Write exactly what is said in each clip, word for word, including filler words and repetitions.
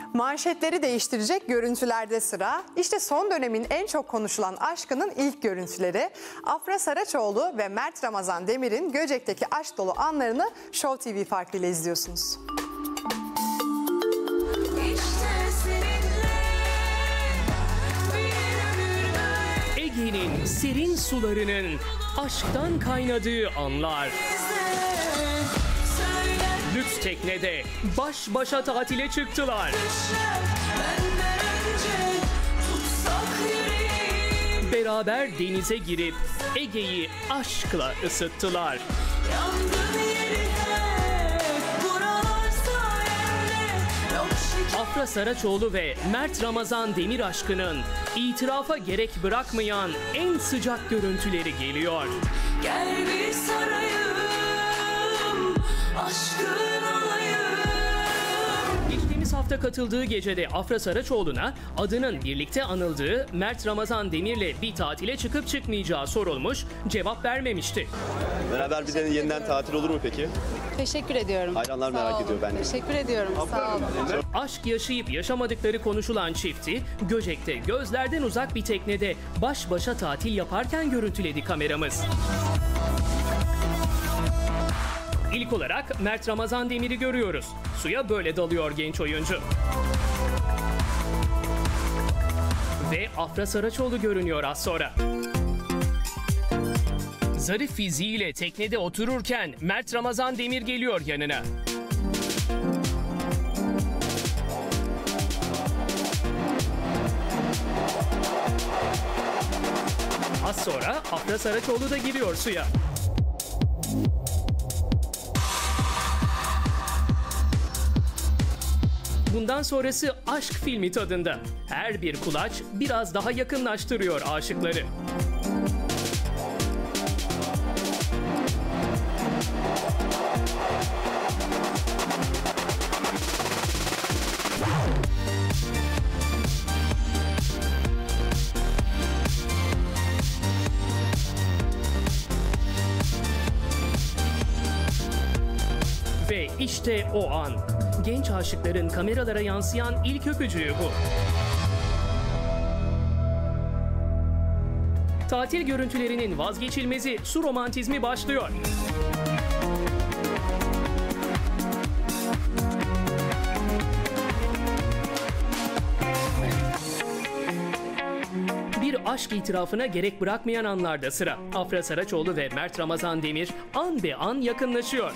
Manşetleri değiştirecek görüntülerde sıra. İşte son dönemin en çok konuşulan aşkının ilk görüntüleri. Afra Saraçoğlu ve Mert Ramazan Demir'in Göcek'teki aşk dolu anlarını Show T V farkıyla izliyorsunuz. Ege'nin serin sularının aşktan kaynadığı anlar. Lüks teknede baş başa tatile çıktılar. Beraber denize girip Ege'yi aşkla ısıttılar. Afra Saraçoğlu ve Mert Ramazan Demir aşkının itirafa gerek bırakmayan en sıcak görüntüleri geliyor. Gel bir sarayım, aşkın olayım. Geçtiğimiz hafta katıldığı gecede Afra Saraçoğlu'na adının birlikte anıldığı Mert Ramazan Demir'le bir tatile çıkıp çıkmayacağı sorulmuş, cevap vermemişti. Beraber bir de yeniden tatil olur mu peki? Teşekkür ediyorum. Hayranlar Sağ merak olun. ediyor bence. Teşekkür ediyorum. Sağ olun. Aşk yaşayıp yaşamadıkları konuşulan çifti Göcek'te gözlerden uzak bir teknede baş başa tatil yaparken görüntüledi kameramız. İlk olarak Mert Ramazan Demir'i görüyoruz. Suya böyle dalıyor genç oyuncu. Ve Afra Saraçoğlu görünüyor az sonra. Zarif fiziğiyle teknede otururken Mert Ramazan Demir geliyor yanına. Az sonra Afra Saraçoğlu da giriyor suya. Bundan sonrası aşk filmi tadında. Her bir kulaç biraz daha yakınlaştırıyor aşıkları. Ve işte o an. Genç aşıkların kameralara yansıyan ilk öpücüğü bu. Tatil görüntülerinin vazgeçilmezi su romantizmi başlıyor. Bir aşk itirafına gerek bırakmayan anlarda sıra. Afra Saraçoğlu ve Mert Ramazan Demir an be an yakınlaşıyor.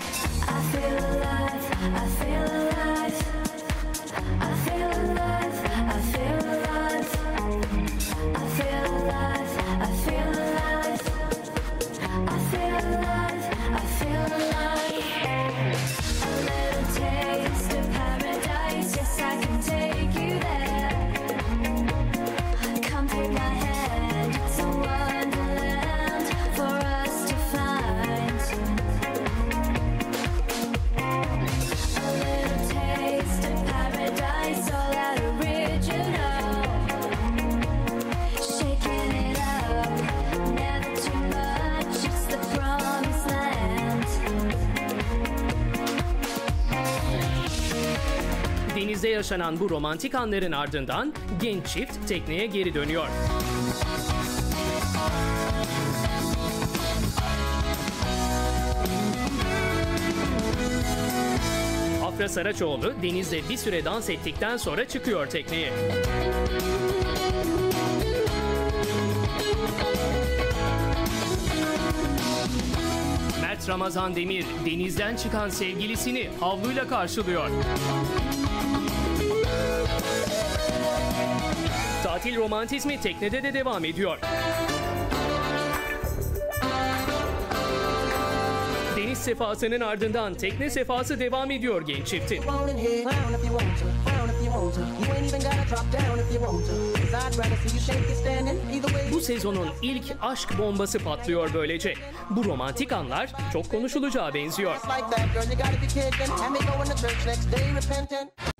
Denizde yaşanan bu romantik anların ardından genç çift tekneye geri dönüyor. Afra Saraçoğlu denizde bir süre dans ettikten sonra çıkıyor tekneye. Mert Ramazan Demir denizden çıkan sevgilisini havluyla karşılıyor. Tatil romantizmi teknede de devam ediyor. Deniz sefasının ardından tekne sefası devam ediyor genç çiftin. Bu sezonun ilk aşk bombası patlıyor böylece. Bu romantik anlar çok konuşulacağı benziyor.